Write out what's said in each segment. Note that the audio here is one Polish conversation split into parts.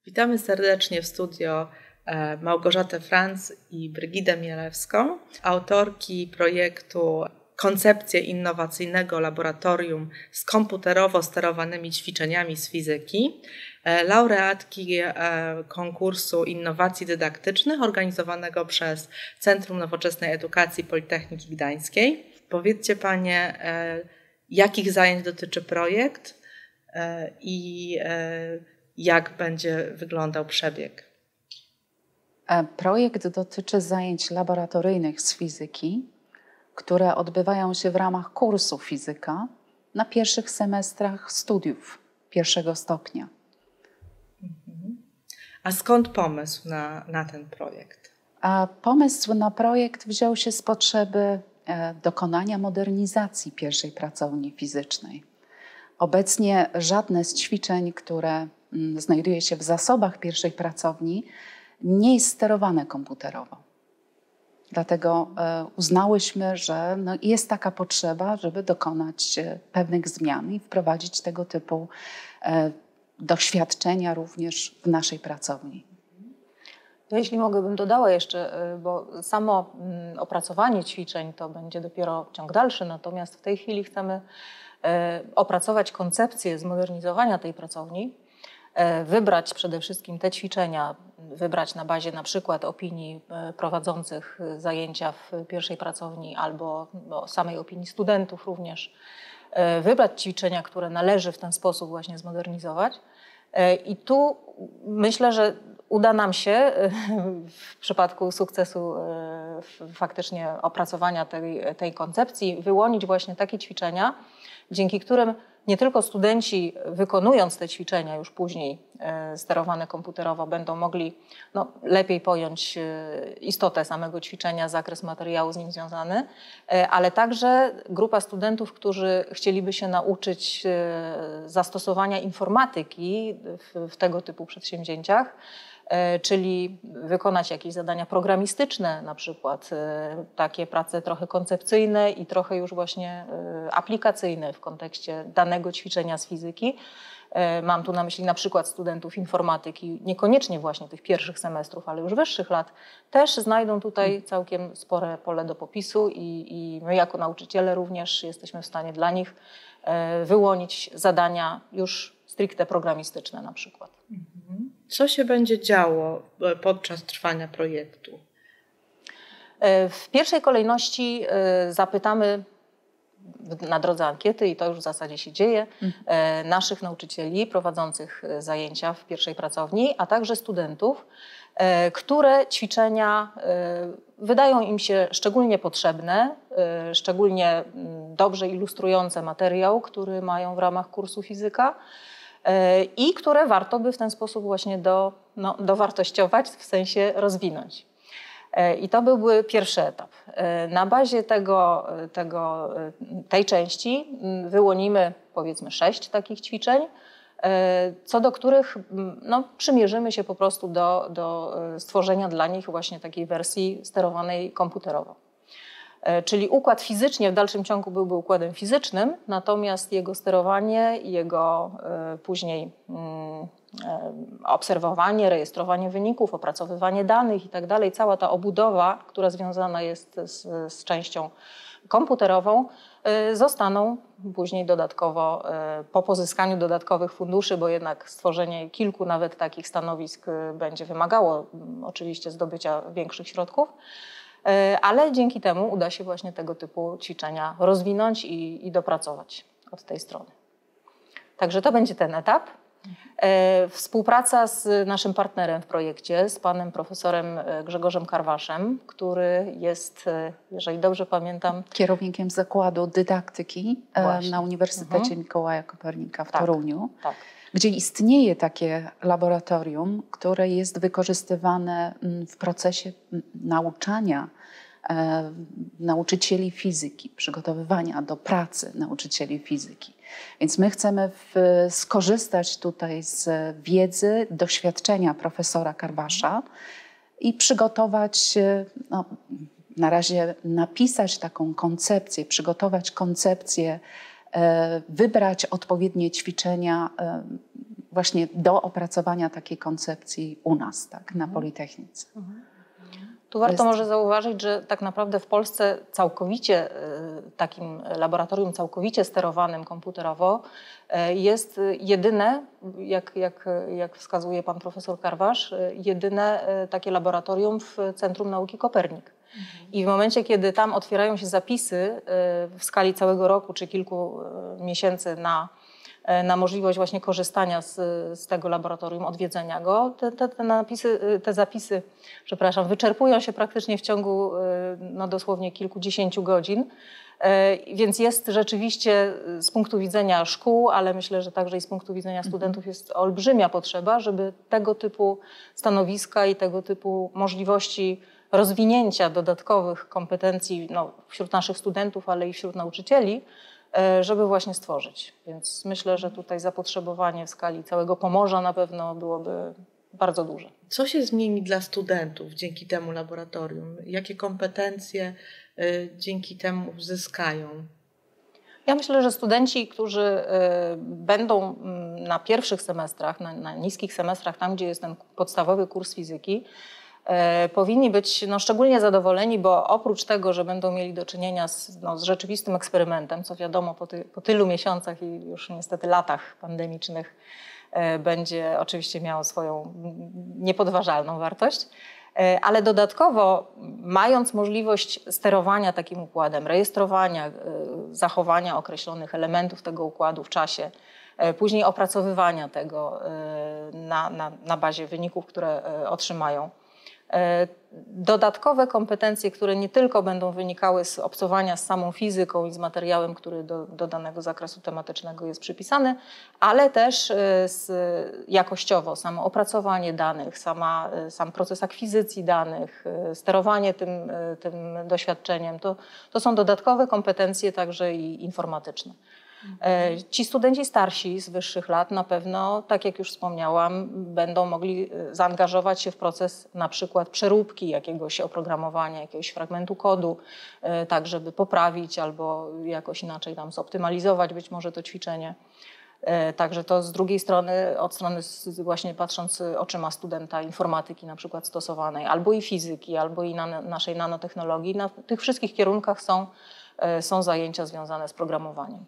Witamy serdecznie w studio Małgorzatę Franc i Brygidę Mielewską, autorki projektu Koncepcje innowacyjnego laboratorium z komputerowo sterowanymi ćwiczeniami z fizyki, laureatki konkursu innowacji dydaktycznych organizowanego przez Centrum Nowoczesnej Edukacji Politechniki Gdańskiej. Powiedzcie Panie, jakich zajęć dotyczy projekt i jak będzie wyglądał przebieg? Projekt dotyczy zajęć laboratoryjnych z fizyki, które odbywają się w ramach kursu fizyka na pierwszych semestrach studiów pierwszego stopnia. A skąd pomysł na ten projekt? Pomysł na projekt wziął się z potrzeby dokonania modernizacji pierwszej pracowni fizycznej. Obecnie żadne z ćwiczeń, które znajduje się w zasobach pierwszej pracowni, nie jest sterowane komputerowo. Dlatego uznałyśmy, że jest taka potrzeba, żeby dokonać pewnych zmian i wprowadzić tego typu doświadczenia również w naszej pracowni. Jeśli mogę, bym dodała jeszcze, bo samo opracowanie ćwiczeń to będzie dopiero ciąg dalszy, natomiast w tej chwili chcemy opracować koncepcję zmodernizowania tej pracowni, wybrać przede wszystkim te ćwiczenia, wybrać na bazie na przykład opinii prowadzących zajęcia w pierwszej pracowni albo samej opinii studentów również, wybrać ćwiczenia, które należy w ten sposób właśnie zmodernizować. I tu myślę, że uda nam się w przypadku sukcesu faktycznie opracowania tej koncepcji wyłonić właśnie takie ćwiczenia, dzięki którym nie tylko studenci, wykonując te ćwiczenia już później sterowane komputerowo, będą mogli lepiej pojąć istotę samego ćwiczenia, zakres materiału z nim związany, ale także grupa studentów, którzy chcieliby się nauczyć zastosowania informatyki w tego typu przedsięwzięciach, czyli wykonać jakieś zadania programistyczne, na przykład takie prace trochę koncepcyjne i trochę już właśnie aplikacyjne w kontekście danego ćwiczenia z fizyki. Mam tu na myśli na przykład studentów informatyki, niekoniecznie właśnie tych pierwszych semestrów, ale już wyższych lat, też znajdą tutaj całkiem spore pole do popisu i my jako nauczyciele również jesteśmy w stanie dla nich wyłonić zadania już stricte programistyczne na przykład. Co się będzie działo podczas trwania projektu? W pierwszej kolejności zapytamy na drodze ankiety, i to już w zasadzie się dzieje, naszych nauczycieli prowadzących zajęcia w pierwszej pracowni, a także studentów, które ćwiczenia wydają im się szczególnie potrzebne, szczególnie dobrze ilustrujące materiał, który mają w ramach kursu fizyka, i które warto by w ten sposób właśnie dowartościować, w sensie rozwinąć. I to byłby pierwszy etap. Na bazie tej części wyłonimy powiedzmy 6 takich ćwiczeń, co do których przymierzymy się po prostu do stworzenia dla nich właśnie takiej wersji sterowanej komputerowo. Czyli układ fizycznie w dalszym ciągu byłby układem fizycznym, natomiast jego sterowanie, jego później obserwowanie, rejestrowanie wyników, opracowywanie danych i tak dalej, cała ta obudowa, która związana jest z częścią komputerową, zostaną później dodatkowo, po pozyskaniu dodatkowych funduszy, bo jednak stworzenie kilku nawet takich stanowisk będzie wymagało oczywiście zdobycia większych środków, ale dzięki temu uda się właśnie tego typu ćwiczenia rozwinąć i dopracować od tej strony. Także to będzie ten etap. Współpraca z naszym partnerem w projekcie, z panem profesorem Grzegorzem Karwaszem, który jest, jeżeli dobrze pamiętam, kierownikiem Zakładu Dydaktyki na Uniwersytecie Mikołaja Kopernika w Toruniu, gdzie istnieje takie laboratorium, które jest wykorzystywane w procesie nauczania nauczycieli fizyki, przygotowywania do pracy nauczycieli fizyki. Więc my chcemy skorzystać tutaj z wiedzy, doświadczenia profesora Karwasza i przygotować, na razie napisać taką koncepcję, przygotować koncepcję, wybrać odpowiednie ćwiczenia właśnie do opracowania takiej koncepcji u nas, tak, na Politechnice. Tu warto może zauważyć, że tak naprawdę w Polsce całkowicie takim laboratorium całkowicie sterowanym komputerowo jest jedyne, jak wskazuje pan profesor Karwasz, jedyne takie laboratorium w Centrum Nauki Kopernik. I w momencie, kiedy tam otwierają się zapisy w skali całego roku czy kilku miesięcy na możliwość właśnie korzystania z tego laboratorium, odwiedzenia go. Te zapisy, wyczerpują się praktycznie w ciągu dosłownie kilkudziesięciu godzin. Więc jest rzeczywiście z punktu widzenia szkół, ale myślę, że także i z punktu widzenia studentów jest olbrzymia potrzeba, żeby tego typu stanowiska i tego typu możliwości rozwinięcia dodatkowych kompetencji wśród naszych studentów, ale i wśród nauczycieli, żeby właśnie stworzyć. Więc myślę, że tutaj zapotrzebowanie w skali całego Pomorza na pewno byłoby bardzo duże. Co się zmieni dla studentów dzięki temu laboratorium? Jakie kompetencje dzięki temu uzyskają? Ja myślę, że studenci, którzy będą na pierwszych semestrach, na niskich semestrach, tam gdzie jest ten podstawowy kurs fizyki, powinni być szczególnie zadowoleni, bo oprócz tego, że będą mieli do czynienia z rzeczywistym eksperymentem, co wiadomo po tylu miesiącach i już niestety latach pandemicznych będzie oczywiście miało swoją niepodważalną wartość, ale dodatkowo mając możliwość sterowania takim układem, rejestrowania, zachowania określonych elementów tego układu w czasie, później opracowywania tego na bazie wyników, które otrzymają, dodatkowe kompetencje, które nie tylko będą wynikały z obcowania z samą fizyką i z materiałem, który do danego zakresu tematycznego jest przypisany, ale też jakościowo samo opracowanie danych, sam proces akwizycji danych, sterowanie tym doświadczeniem, to są dodatkowe kompetencje także i informatyczne. Ci studenci starsi z wyższych lat na pewno, tak jak już wspomniałam, będą mogli zaangażować się w proces na przykład przeróbki jakiegoś oprogramowania, jakiegoś fragmentu kodu, tak żeby poprawić albo jakoś inaczej tam zoptymalizować być może to ćwiczenie. Także to z drugiej strony, od strony właśnie patrząc oczyma studenta informatyki na przykład stosowanej, albo i fizyki, albo i naszej nanotechnologii, na tych wszystkich kierunkach są zajęcia związane z programowaniem.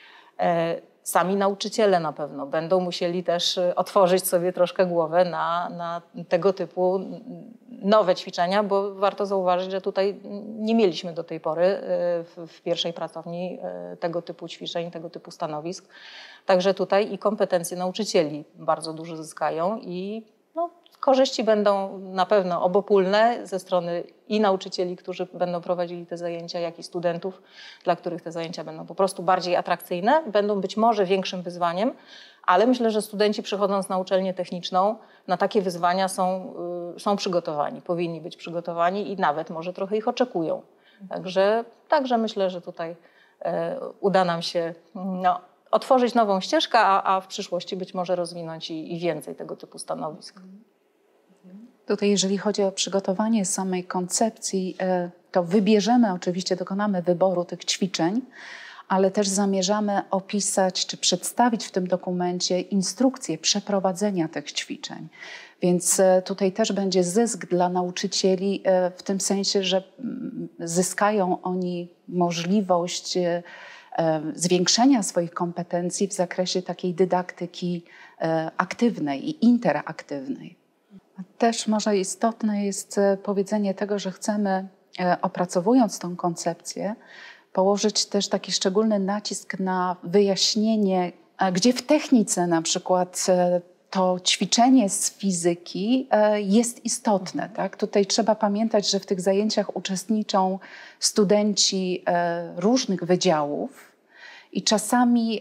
Sami nauczyciele na pewno będą musieli też otworzyć sobie troszkę głowę na tego typu nowe ćwiczenia, bo warto zauważyć, że tutaj nie mieliśmy do tej pory w pierwszej pracowni tego typu ćwiczeń, tego typu stanowisk. Także tutaj i kompetencje nauczycieli bardzo dużo zyskają i korzyści będą na pewno obopólne ze strony i nauczycieli, którzy będą prowadzili te zajęcia, jak i studentów, dla których te zajęcia będą po prostu bardziej atrakcyjne, będą być może większym wyzwaniem, ale myślę, że studenci przychodząc na uczelnię techniczną na takie wyzwania są przygotowani, powinni być przygotowani i nawet może trochę ich oczekują. Także myślę, że tutaj uda nam się otworzyć nową ścieżkę, a w przyszłości być może rozwinąć i więcej tego typu stanowisk. Tutaj jeżeli chodzi o przygotowanie samej koncepcji, to wybierzemy, oczywiście dokonamy wyboru tych ćwiczeń, ale też zamierzamy opisać czy przedstawić w tym dokumencie instrukcję przeprowadzenia tych ćwiczeń. Więc tutaj też będzie zysk dla nauczycieli w tym sensie, że zyskają oni możliwość zwiększenia swoich kompetencji w zakresie takiej dydaktyki aktywnej i interaktywnej. Też może istotne jest powiedzenie tego, że chcemy, opracowując tą koncepcję, położyć też taki szczególny nacisk na wyjaśnienie, gdzie w technice na przykład to ćwiczenie z fizyki jest istotne. Tak? Tutaj trzeba pamiętać, że w tych zajęciach uczestniczą studenci różnych wydziałów i czasami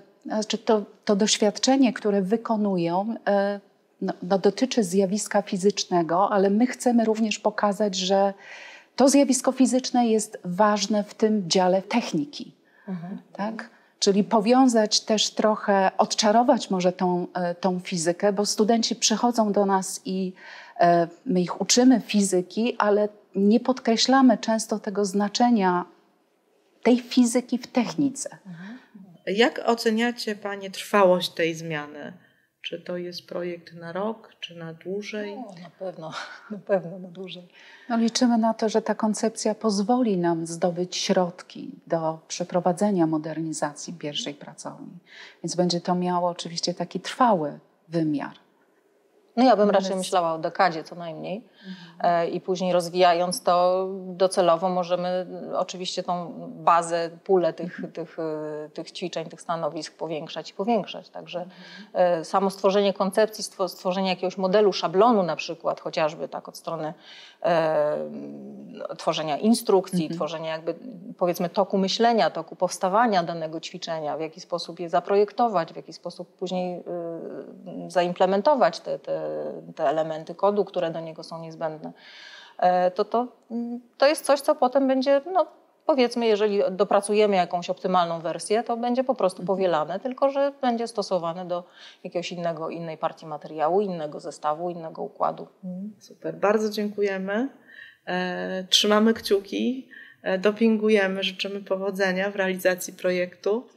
to doświadczenie, które wykonują, dotyczy zjawiska fizycznego, ale my chcemy również pokazać, że to zjawisko fizyczne jest ważne w tym dziale techniki. Tak? Czyli powiązać też trochę, odczarować może tą fizykę, bo studenci przychodzą do nas i my ich uczymy fizyki, ale nie podkreślamy często tego znaczenia tej fizyki w technice. Jak oceniacie Panie trwałość tej zmiany? Czy to jest projekt na rok, czy na dłużej? No, na pewno na dłużej. No, liczymy na to, że ta koncepcja pozwoli nam zdobyć środki do przeprowadzenia modernizacji pierwszej pracowni. Więc będzie to miało oczywiście taki trwały wymiar. No ja bym raczej myślała o dekadzie co najmniej i później rozwijając to docelowo możemy oczywiście tą bazę, pulę tych ćwiczeń, tych stanowisk powiększać. Także samo stworzenie koncepcji, stworzenie jakiegoś modelu, szablonu na przykład, chociażby tak od strony tworzenia instrukcji, tworzenia jakby powiedzmy toku myślenia, toku powstawania danego ćwiczenia, w jaki sposób je zaprojektować, w jaki sposób później zaimplementować te elementy kodu, które do niego są niezbędne. To jest coś, co potem będzie, no powiedzmy, jeżeli dopracujemy jakąś optymalną wersję, to będzie po prostu powielane, tylko że będzie stosowane do jakiegoś innej partii materiału, innego zestawu, innego układu. Super, bardzo dziękujemy. Trzymamy kciuki, dopingujemy, życzymy powodzenia w realizacji projektu.